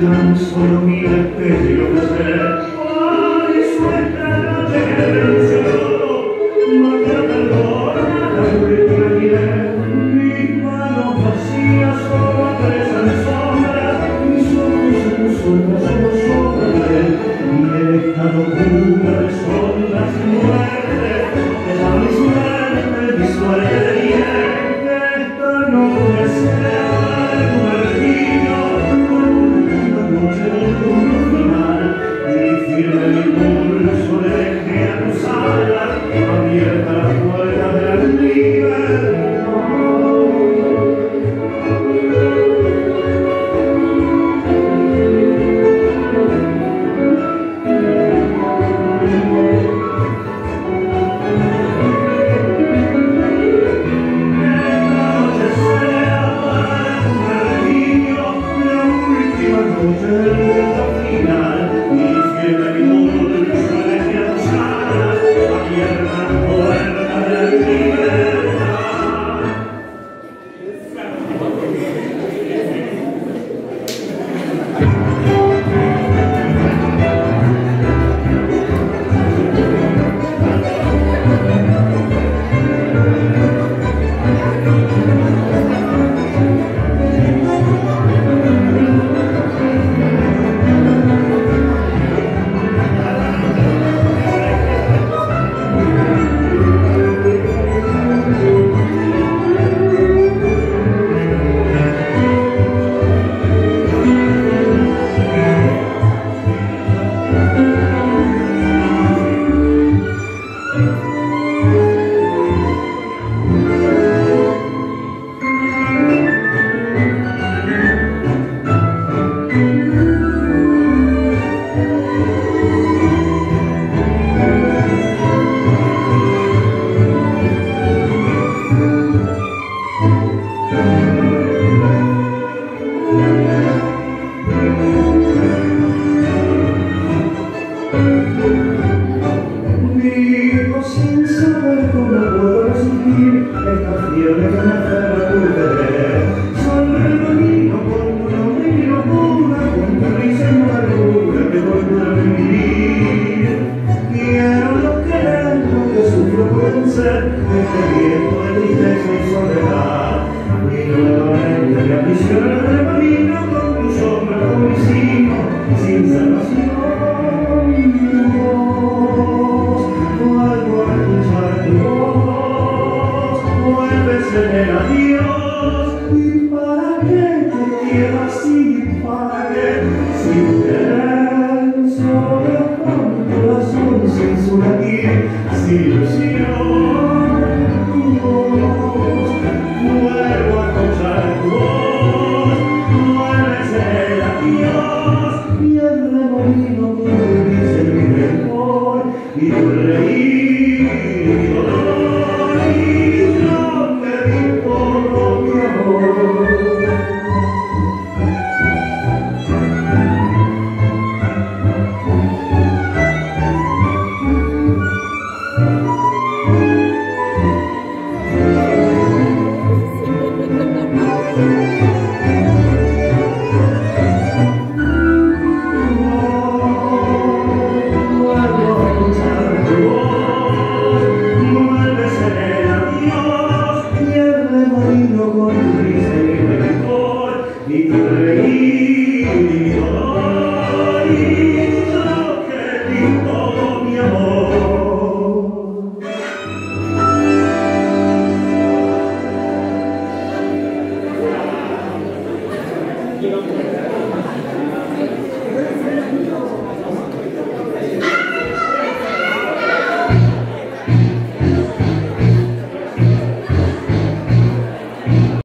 tan solo mira el peligro que sé. Ay, suelta la derecho, no te perdona la última ayer. Mis manos vacías solo apresan sombras, mis ojos en tus sombras solo sombras de él. Y en esta locura de sombras y muerte, esa mi suerte de bien, esta noche será firme mi pulso, deje a tus alas abierta la puerta de la libertad. Esta noche será para tu niño la última noche del mundo final. Firme mi pulso, deje a tus alas abierta la puerta de la libertad. Vivo sin saber cómo puedo resistir esta fiebre que me aferra a tu querer. Soy el camino con tu nombre y mi locura, con tu risa y amargura que voy a vivir. Quiero lo que lento que sufro por vencer este viento de tristeza y soledad. Y nuevamente me aprisiona el camino con tu sombra, con mi signo, sin salvación. Vuelvo a escuchar tu voz, vuelves en el adiós.